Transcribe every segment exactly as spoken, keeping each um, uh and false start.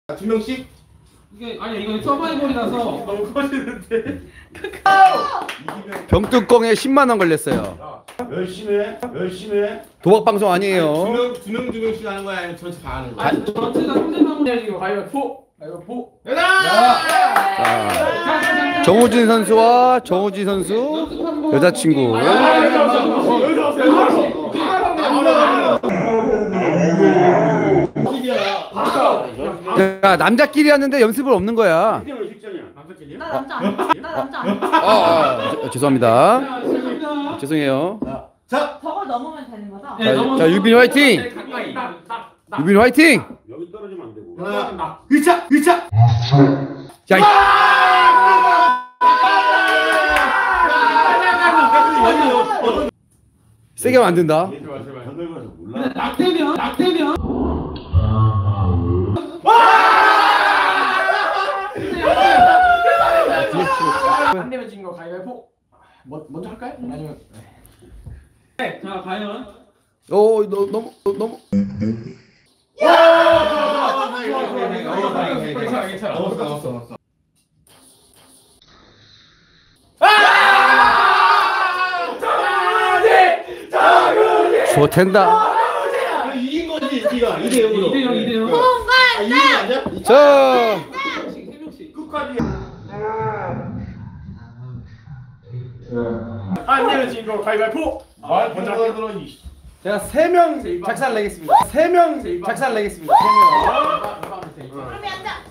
두 명씩? 이게 아니 이거 서바이벌이라서 너무 커지는데. 병뚜껑에 십만 원 걸렸어요. 열심히 해. 열심히 해. 도박 방송 아니에요. 두명두명 두 명씩 하는 거야 아니면 전체 다 하는 거야? 아니 전체가 상대방을 이거 가위바위보 가위바위보 자, 정우진 선수와 정우진 선수 여자친구. 야, 남자끼리였는데 연습을 없는 거야. 나 남자 아니야. 나 남자 아니야. 아, 아, 저- 죄송합니다. 죄송해요. 자, 저걸 넘으면 되는 거죠? 네, 자, 넘어서 자, 유빈이 화이팅! 가까이 유빈이 화이팅! 여기 떨어지면 안 되고. 하나, 으차, 으차. 자, 이- 세게 하면 안 된다. 제발, 제발. 더 늙어서 몰라. 낙태면 낙태면 안 되면 진 거 가위바위보. 뭐 먼저 할까요? 아니면 네, 자 과연 오, 너 너무 너, 너무. 괜찮아 괜찮아 넘었어, 넘었어, 넘었어. 좋텐다. 이긴 거지, 네가. 이대 영으로. 이대 영, 이대 영. 아, 이긴 거 아니야? 자, 끝까지. 안 되면 진 거 가위바위보. 아, 먼저 들어 이. 제가 세 명 작살 내겠습니다. 세 명 작살 내겠습니다. 세 명. 그럼 앉아.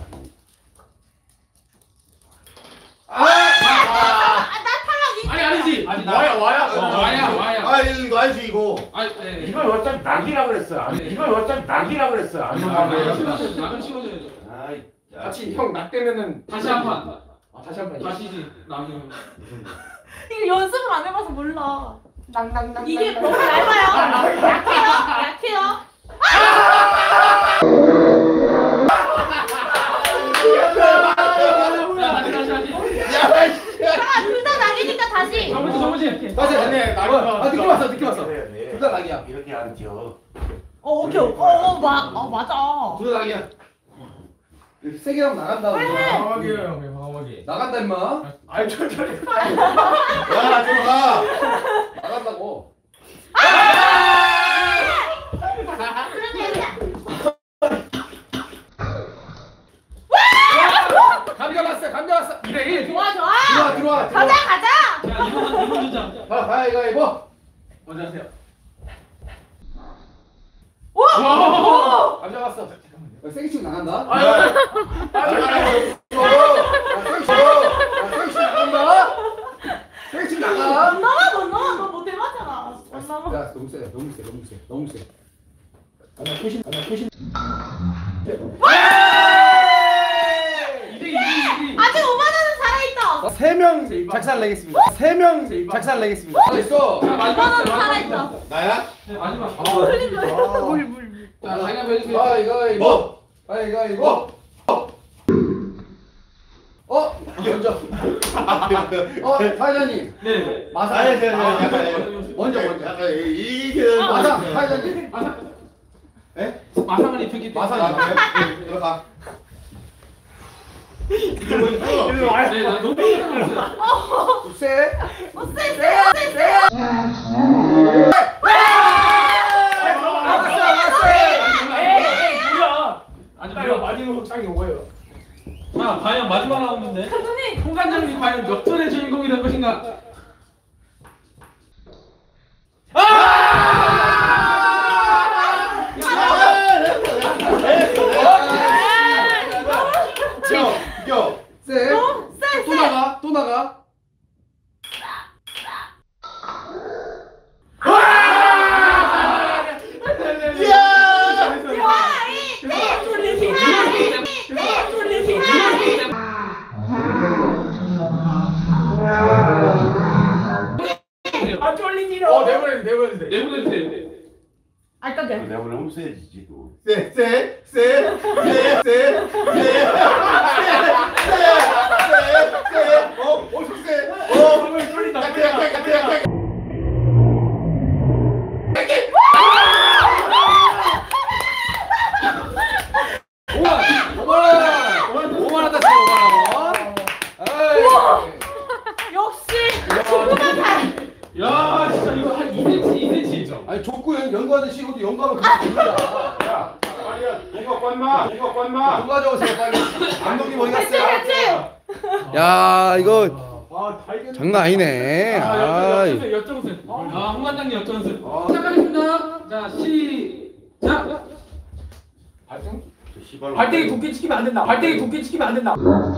아니 아니지 아니 와야 와야. 어, 와야 와야 아, 이거 알지 이거. 아니 네. 이걸 어차피 낙이라 그랬어. 아니, 이걸 어차피 낙이라 그랬어. 안 아, 넘어가면. 치워줘야죠. 낙은 치워줘야죠. 아이, 같이 형 낙 되면은 다시 한 판. 아, 다시 한 판. 다시지 낙은. 이거 연습을 안 해봐서 몰라. 낙낙낙. 이게 너무 얇아요. 약해요. 약해요. 야 다시 다시 다시. 아, 둘다 낙이니까 다시. 정우지 정우지. 다시 아니 낙. 아, 느낌 왔어, 느낌 왔어. 그래, 네. 둘 다 낙이야. 이렇게 앉죠. 어, 오케이. 어, 어, 마, 어, 맞아. 둘 다 낙이야. 세게 하면 나간다. 방어하게 형, 방어하게. 나간다 임마. 아이 천천히. 야, 들어가. 나간다고. 감겨 왔어, 감겨 왔어. 이대 일. 좋아, 좋아. 들어와, 들어와, 가자, 들어와. 가자. 야 이번 이번 주자. 가, 가위바위보. 먼저 하세요. 감겨 왔어. 세게 치고 나간다. 아, 야, 세게 치고. 세게 치고 나간다. 세게 치고 못 나가. 넘어, 못 넘어. 너 못 해봤잖아. 못 넘어. 야, 너무 세, 너무 세, 너무 세, 너무 세. 아니야, 표신, 아니야, 표신. 이대 이, 이대 이. 아직 오만 원은 살아있다. 세 명 작살 내겠습니다. 세 명 작살 내겠습니다. 됐어. 자, 오만 마지막 원은 마지막. 살아있다. 나야? 네, 마지막. 흘린 거야. 물, 물. 자 자기가 해주세요. 아, 이거 이거. 뭐? 아, 이거 이거. 어, 먼저. 어, 사장님. 네. 마사. 아니, 아니, 아니, 아니. 먼저 먼저. 약간 이게 마사, 사장님. 마상 에? 마상을 입혔기 때문에. 마사. 네, 들어가. 일로 와요. 네, 나 너무 힘들었어요. 세. 어, 쎄, 쎄, 쎄, 쎄. 뭐야? 아니 나 이거 마지막 짱이 뭐예요? 자, 과연 마지막 라운드인데 감독님. 홍관장님이 과연 몇 전의 주인공이 될 것인가? 겨. 세. 어, 쎄, 또 쎄. 나가. 또 나가. 와, 이, 네, 돌리기. 네, 돌리기. 아 쫄리지로. 어 내보내 내보내. 내보내도 돼. 알까게. 내가 원래 홈세지지 또. 세, 세, 세, 세, 세, 세, 세, 세, 어, 엄청 세. 어, 방금 쫄린다. 약해, 약해, 약해, 약해. 우와. 아니 족구 연- 연구하듯이 이것도 연구하면 그렇게 됩니다. 야, 빨리야. 뭔가 꽂마. 뭔가 꽂마. 연구 가져오세요 빨리. 감독님 어디 그치 갔어요? 그치. 야 이거 아, 다 이겼네. 장난 아니네. 아, 아, 역전승, 역전승. 아, 홍 관장님 역전승. 시작하겠습니다. 자, 시작. 발등? 시발. 발등에 도끼 찍히면 안 된다. 발등에 도끼 찍히면 안 된다.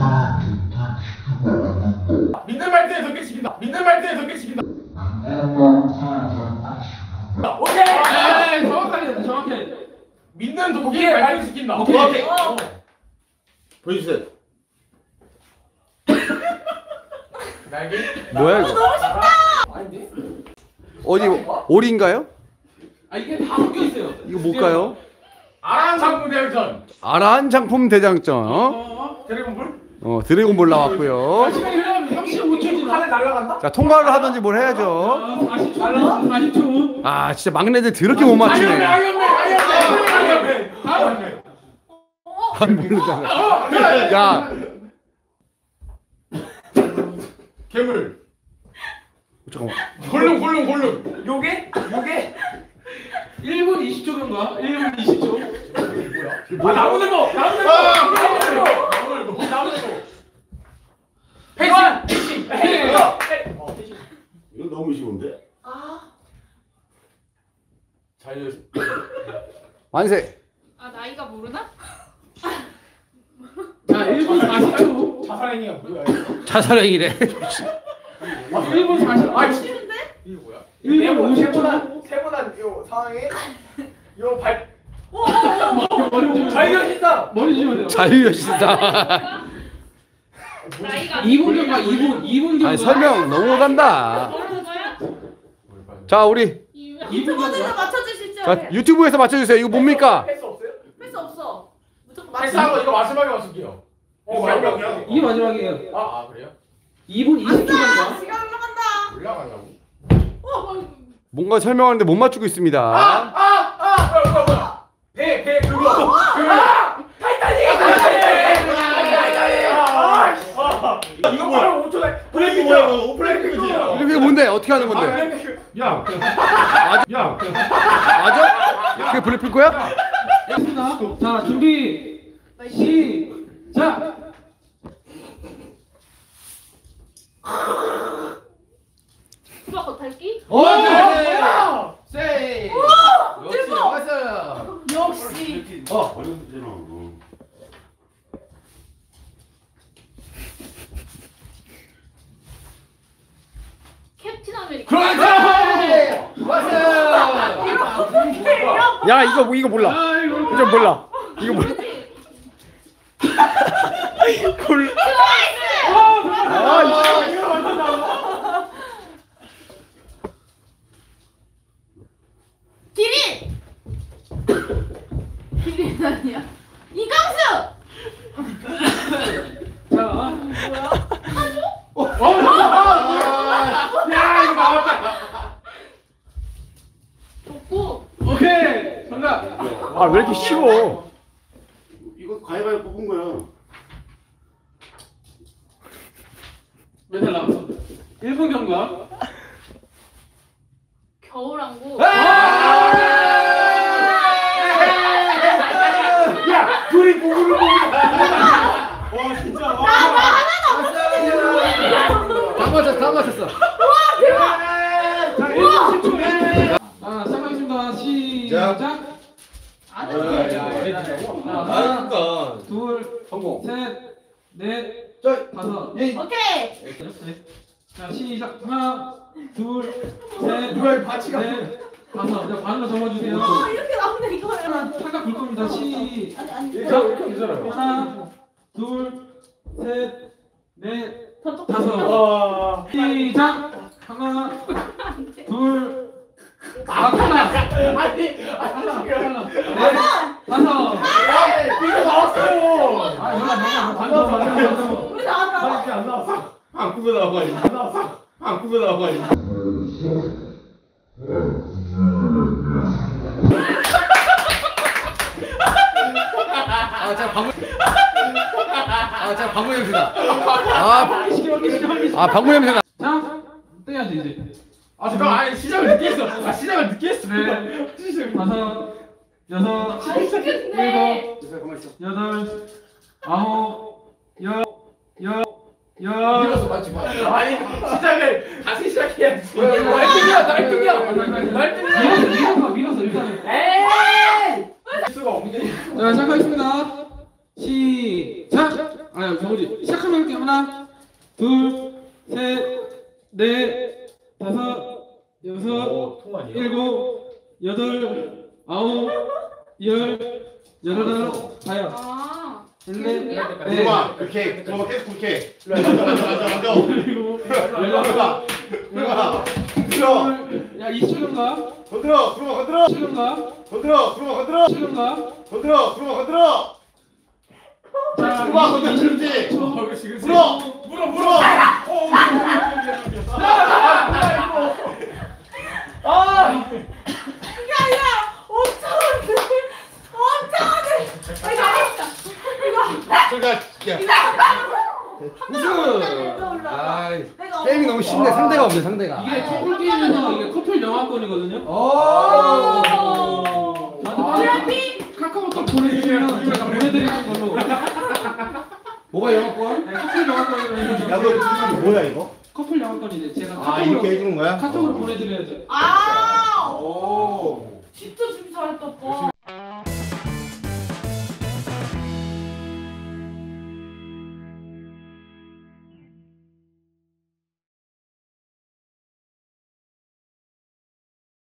민들 발등에 도끼 찍힌다. 민들 발등에 도끼 찍힌다. 오케이. 네, 정확하게, 정확해. 민는 도끼에 발등 찍힌다. 오케이. 오케이. 어. 보여주세요. 날개? 뭐야 이거? 아닌데? 어디 오리인가요? 아, 이게 다 섞여 있어요. 이거 뭘까요? 아랑 상품 대전. 아란 장품 대장정. 어, 어, 드래곤볼? 어 드래곤볼 나왔고요. 시간이 흐르면 삼십오 초지. 하늘 날아간다? 자 통과를 하든지 뭘 해야죠. 사십 초. 사십 초. 아 진짜 막내들 더럽게 못 맞추네. 아이언맨, 아이언맨, 아이언맨, 아이언맨. 안 모르잖아. 야 괴물. 잠깐만. 골룸, 골룸, 골룸. 요게? 요게? 일 분 이십 초 경과. 일 분 이십 초. 아, 나무늘보! 나무늘보! 나무늘보! 나무늘보! 패싱! 패싱! 이거 너무 쉬운데? 아, 잘 만세. 아 나이가 모르나? 자, 일 분 사십 초. 자살행위가 뭐야? 자살행위래. 일 분 사십 초. 아, 쉬운데? 이게 뭐야? 일 분 오십 초. 세모난, 세모난 요 상황에 요 발, 머리 좀 발견신다! 머리 주면 돼요. 자유여신사. 나이가 이 분 경과, 이 분, 이 분 경과. 아니 설명 너무 간다. 모르는 거야? 자 우리 유튜버들도 맞춰주시죠. 자 유튜브에서 맞춰주세요. 이거 뭡니까? 패스 없어요? 패스 없어. 무조건 패스하고 맞춰. 이거 마지막에 맞출게요. 어, 오케이, 오케이, 오케이, 오케이. 이게 마지막이에요. 아, 아, 그래요? 이 분 이십 초 경과. 시간 올라간다. 올라가려고? 어, 뭔가 설명하는데 못 맞추고 있습니다. 아, 아, 아, 뭐야, 뭐야, 뭐야. 배, 배, 그거, 그거. 타이타닉! 타이타닉! 아, 아, 이거 바로 오 초 내. 이거 블랙핑크. 뭐야? 이거 오플라이크지. 이게 뭔데? 어떻게 하는 건데? 블랙핑크. 야, 야, 맞아? 그게 블랙핑크야? 됐습니다. 자, 준비. 시작. 수박 겉핥기? 오! 뭐야? 세이. 역시 왔어요. 역시. 어, 어려운데잖아. 어. 캡틴 아메리카. 그렇지! 왔어요. 야 이거 이거 몰라. 아, 이거. 이거 몰라. 이거 몰라. 몰라. 아, 이 이거 완전 나와. 기린. 기린 아니야. 이강수. 자, 야, 이거 나왔다. 족구. 오케이. 정답. 아, 왜 이렇게 쉬워? 이거 가위바위보 뽑은 거야. 몇 살 남았어? 일 분 경과. 겨울왕국. 야, 둘이 보고를 보고. 와, 진짜. 다 맞췄어, 다 맞췄어. 자, 일 분 십 초. 자, 시작하겠습니다. 시작. 안 야, 해. 야, 야. 하나, 둘, 성공. 셋, 넷, 저, 다섯. 예. 오케이. 자, 시작. 하나, 둘, 셋, 누가 이 바치가 넷, 다섯. 자, 반으로 접어주세요. 아 이렇게 나오네 이거야. 하나, 탈각 볼 겁니다. 시. 아니 아니. 괜찮아요. 하나, 둘, 셋, 넷, 저쪽 다섯. 와. 시작. 하나, 둘, 아, 하나, 아니, 하나, 아니, 하나, 넷, 다섯. 이거 나왔어요. 아, 이거 안 반도 반도 반도. 우리 나왔다. 이렇게 안 나왔어. 안 꾸며 나와가지고. 안 나왔어. 안 꾸며 나와가지고. 아, 자 방금. 아, 자 방금 냄새다. 아, 시켜, 시켜, 시켜. 아 방금 냄새다. 자, 떼야지 이제. 아 잠깐 아니 시작을 늦게 했어. 아 시작을 늦게 했어. 네. 시작. 다섯, 여섯, 아, 시켰네. 일곱, 여덟, 아홉, 열, 열, 열. 밀어서 맞지 마. 아니 시작을 다시 시작해야지. 날뛰기야 날뛰기야. 날뛰기야. 밀어서, 밀어서 일단은. 에이. 수가 없네. 자, 시작하겠습니다. 시작. 아, 저거지. 시작하면 할게요. 하나, 둘, 셋, 넷, 다섯, 여섯, 일곱, 여덟, 아홉, 열, 열하나, 가요. 아. 네. 네. 들어와 그렇게 들어와 계속 그렇게. 맞아 맞아 맞아. 그리고 들어가 들어가 들어. 야, 이십 초인가? 건드려 들어와 건드려. 초인가? 건드려 들어와 건드려. 초인가? 건드려 들어와 건드려. 자, 들어와 건드리지. 어, 지금 물어 물어 물어. 어. 아. 야야 엄청 어때? 엄청 어때? 아 잘했다. 이거 들어가. 아, 내가 게임이 너무 쉽네. 상대가 없네, 상대가. 이게 커플 게임에서 이게 커플 영화권이거든요. 오. 저한테 카카오톡 보내주시면 제가 보내드리는 걸로. 뭐가 영어권? 네, 커플 영화권이라서 야너 뭐야 이거? 커플 영화권인데 제가 아 카톡으로 이렇게 해주는 거야? 카톡으로 보내드려야죠. 아. 오. 진짜 준비 잘했다 오빠.